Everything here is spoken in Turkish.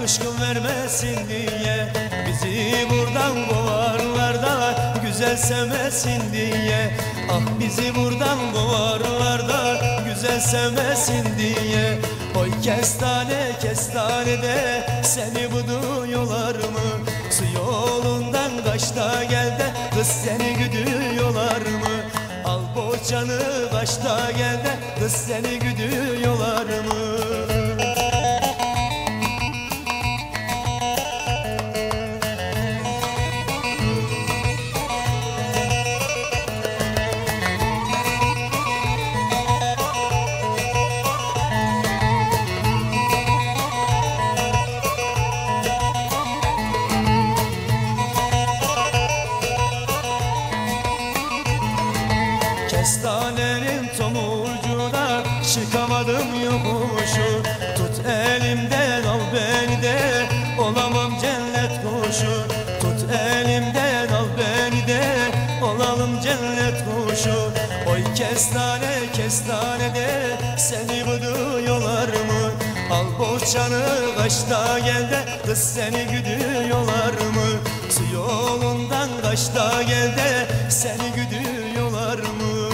kışkın vermesin diye. Bizi buradan kovarlar da güzel sevmesin diye. Ah bizi buradan kovarlar da güzel sevmesin diye. Oy kestane kestane de seni buduyorlar mı? Su yolundan kaç da gel de kız seni güdüyorlar mı? Al boğçanı kaç da gel de kız seni güdüyorlar mı? Kestanenin tomurcuğuna çıkamadım yokuşu. Tut elimden al beni de olamam cennet kuşu. Tut elimden al beni de olalım cennet kuşu. Oy kestane kestane de seni buduyorlar mı? Al boğçanı kaçta gel de kız seni güdüyorlar mı? Su yolundan kaçta gel de seni güdüyorlar mı?